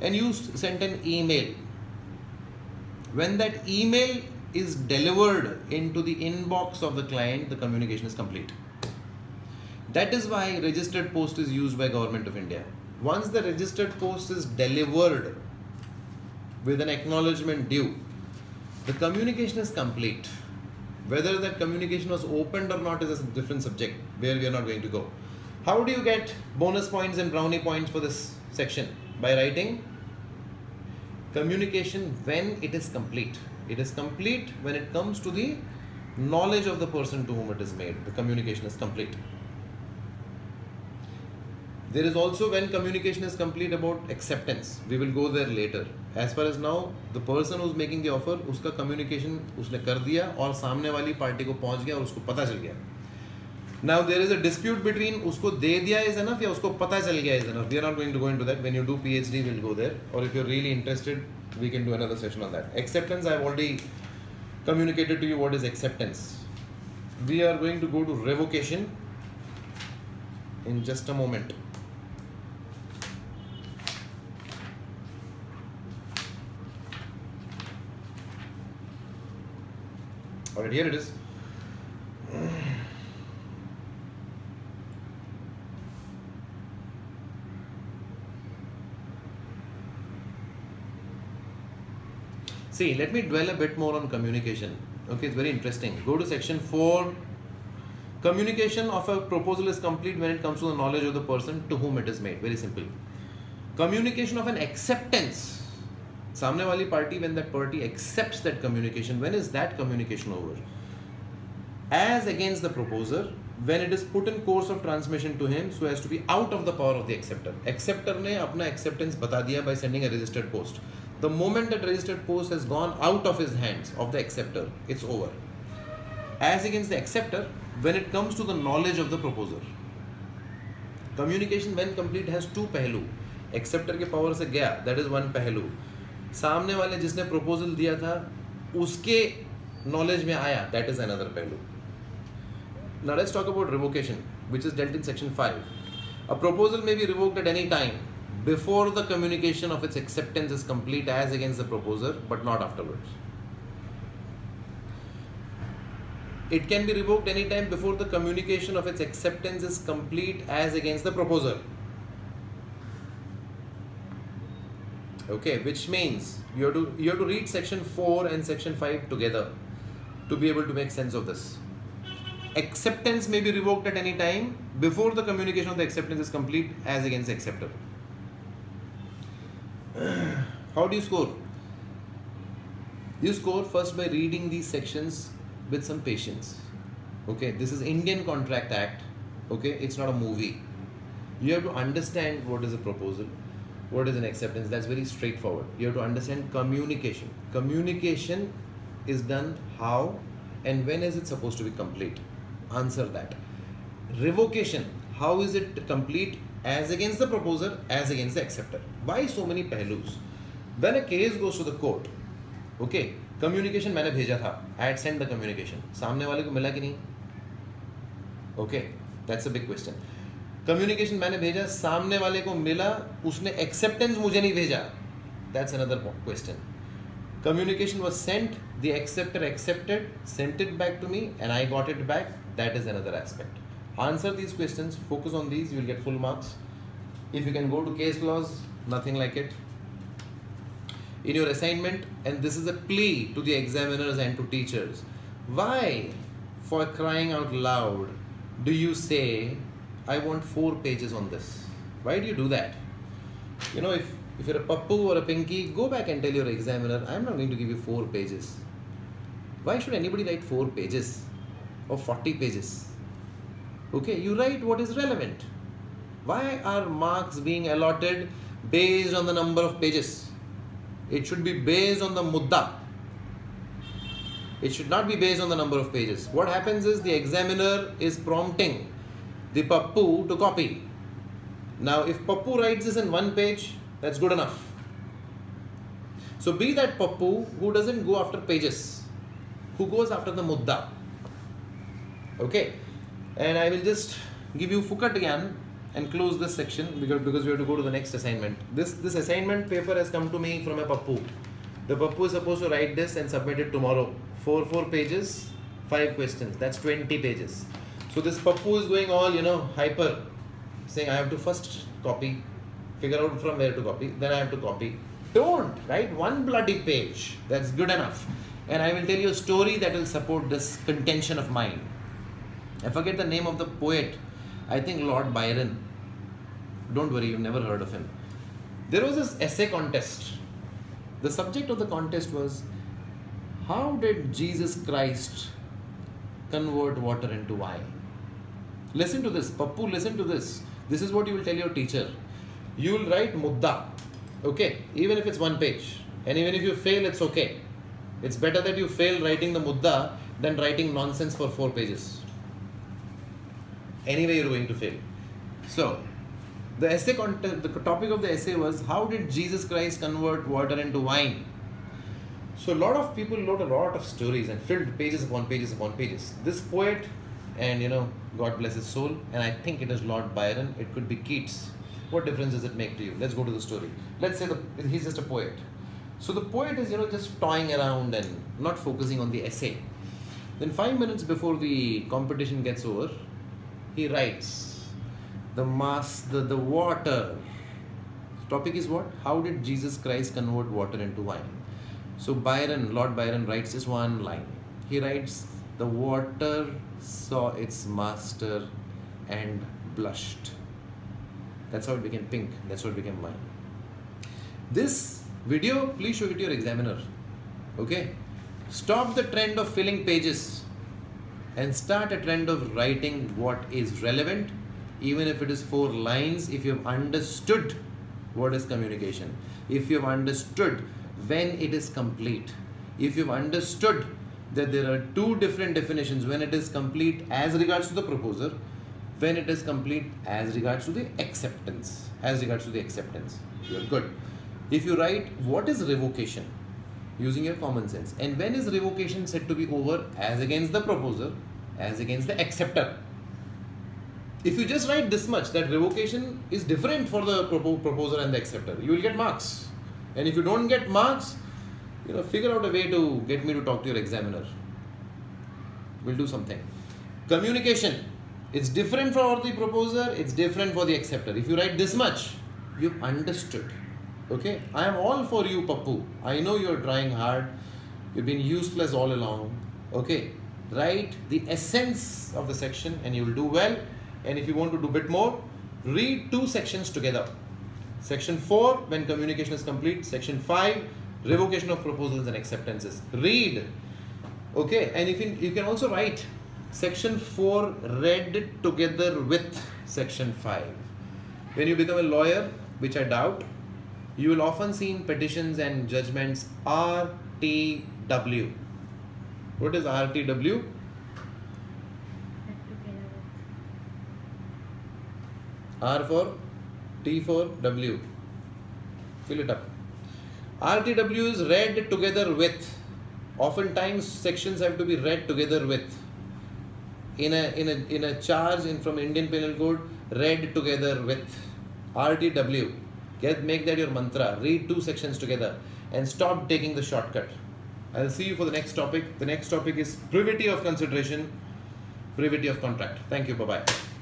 and you sent an email. When that email is delivered into the inbox of the client, the communication is complete. That is why registered post is used by Government of India. Once the registered post is delivered with an acknowledgement due, the communication is complete. Whether that communication was opened or not is a different subject where we are not going to go. How do you get bonus points and brownie points for this section? By writing communication when it is complete. It is complete when it comes to the knowledge of the person to whom it is made. The communication is complete. There is also when communication is complete about acceptance. We will go there later. As far as now, the person who is making the offer, उसका communication उसने कर दिया और सामने वाली party को पहुंच गया और उसको पता चल गया. Now there is a dispute between उसको दे दिया is enough या उसको पता चल गया is enough. We are not going to go into that. When you do PhD, we'll go there. Or if you're really interested, we can do another session on that. Acceptance, I've already communicated to you what is acceptance. We are going to go to revocation in just a moment. Alright, here it is. See, let me dwell a bit more on communication. Okay, it's very interesting. Go to section 4. Communication of a proposal is complete when it comes to the knowledge of the person to whom it is made. Very simple. Communication of an acceptance. सामने वाली party, when that party accepts that communication, when is that communication over? As against the proposer, when it is put in course of transmission to him so as to be out of the power of the acceptor. Acceptor ने अपना acceptance बता दिया by sending a registered post. The moment that registered post has gone out of his hands of the acceptor, it's over. As against the acceptor, when it comes to the knowledge of the proposer. Communication when complete has two पहलू. Acceptor के power से गया, that is one पहलू. सामने वाले जिसने proposal दिया था उसके knowledge में आया, that is another पहलू. Now let's talk about revocation, which is dealt in section 5. A proposal may be revoked at any time before the communication of its acceptance is complete as against the proposer, but not afterwards. It can be revoked any time before the communication of its acceptance is complete as against the proposer. Okay, which means you have to read section 4 and section 5 together to be able to make sense of this. Acceptance may be revoked at any time before the communication of the acceptance is complete as against the acceptor. How do you score? You score first by reading these sections with some patience. Okay, this is Indian Contract Act. Okay, it's not a movie. You have to understand what is a proposal, what is an acceptance. That's very straightforward. You have to understand communication. Communication is done how and when is it supposed to be complete? Answer that. Revocation, how is it complete as against the proposer, as against the acceptor? Why so many pehlus? When a case goes to the court, okay, communication मैंने भेजा था, I had sent the communication. सामने वाले को मिला कि नहीं? Okay, that's a big question. Communication मैंने भेजा, सामने वाले को मिला, उसने acceptance मुझे नहीं भेजा. That's another question. Communication was sent, the acceptor accepted, sent it back to me, and I got it back. That is another aspect. Answer these questions, focus on these, you will get full marks. If you can go to case laws, nothing like it. In your assignment, and this is a plea to the examiners and to teachers, why, for crying out loud, do you say, I want 4 pages on this? Why do you do that? You know, if you're a pappu or a pinky, go back and tell your examiner, I'm not going to give you 4 pages. Why should anybody write 4 pages or 40 pages? Okay, you write what is relevant. Why are marks being allotted based on the number of pages? It should be based on the mudda. It should not be based on the number of pages. What happens is the examiner is prompting the pappu to copy. Now, if pappu writes this in 1 page, that's good enough. So be that pappu who doesn't go after pages, who goes after the mudda. Okay. And I will just give you Fukat Gyan. and close this section because we have to go to the next assignment. This assignment paper has come to me from a Pappu. The Pappu is supposed to write this and submit it tomorrow. 4 pages, 5 questions. That's 20 pages. So this Pappu is going all, hyper, saying I have to first copy, figure out from where to copy, then I have to copy. Don't write one bloody page. That's good enough. And I will tell you a story that will support this contention of mine. I forget the name of the poet. I think Lord Byron. Don't worry, you've never heard of him. There was this essay contest. The subject of the contest was, how did Jesus Christ convert water into wine? Listen to this, Pappu, listen to this. This is what you will tell your teacher. You will write mudda, okay? Even if it's 1 page. And even if you fail, it's okay. It's better that you fail writing the mudda than writing nonsense for 4 pages. Anyway, you're going to fail. So, the essay content, the topic of the essay was, how did Jesus Christ convert water into wine? So a lot of people wrote a lot of stories and filled pages upon pages upon pages. This poet, and God bless his soul, and I think it is Lord Byron, it could be Keats. What difference does it make to you? Let's go to the story. Let's say he's just a poet. So the poet is, just toying around and not focusing on the essay. Then 5 minutes before the competition gets over, he writes, the water. The topic is what? How did Jesus Christ convert water into wine? So Lord Byron writes this one line. He writes, the water saw its master and blushed. That's how it became pink. That's how it became wine. This video, please show it to your examiner. Okay? Stop the trend of filling pages and start a trend of writing what is relevant, even if it is 4 lines, if you have understood what is communication, if you have understood when it is complete, if you have understood that there are 2 different definitions, when it is complete as regards to the proposer, when it is complete as regards to the acceptance, you are good. If you write what is revocation, using your common sense, and when is revocation said to be over as against the proposer, as against the acceptor. If you just write this much, that revocation is different for the proposer and the acceptor, you will get marks. And if you don't get marks, figure out a way to get me to talk to your examiner. We'll do something. Communication. It's different for the proposer, it's different for the acceptor. If you write this much, you've understood. Okay? I am all for you, Pappu. I know you're trying hard. You've been useless all along. Okay? Write the essence of the section and you will do well. And if you want to do a bit more, read 2 sections together. Section 4, when communication is complete. Section 5, revocation of proposals and acceptances. Read. Okay, and you can also write Section 4 read together with Section 5. When you become a lawyer, which I doubt, you will often see in petitions and judgments RTW. What is RTW? R for T for W. Fill it up. RTW is read together with. Oftentimes sections have to be read together with. In a charge from Indian Penal Code, read together with. RTW. Make that your mantra. Read 2 sections together and stop taking the shortcut. I'll see you for the next topic. The next topic is privity of consideration, privity of contract. Thank you. Bye-bye.